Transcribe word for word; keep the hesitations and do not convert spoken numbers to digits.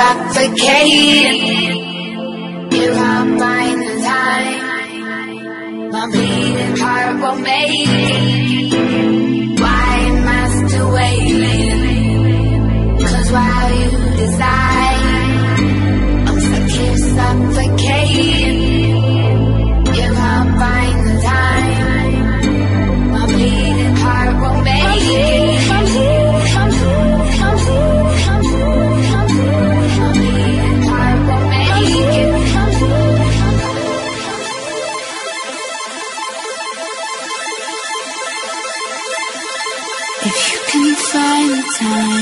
suffocating. If I find the time, my bleeding heart will make it. Why am I still waiting? Cause while you decide, I'm stuck here suffocating. If I find the time, my bleeding heart will make it. I'm here, I'm here, I'm here, I'm here, I'm here, my bleeding heart will make it. If you can find the time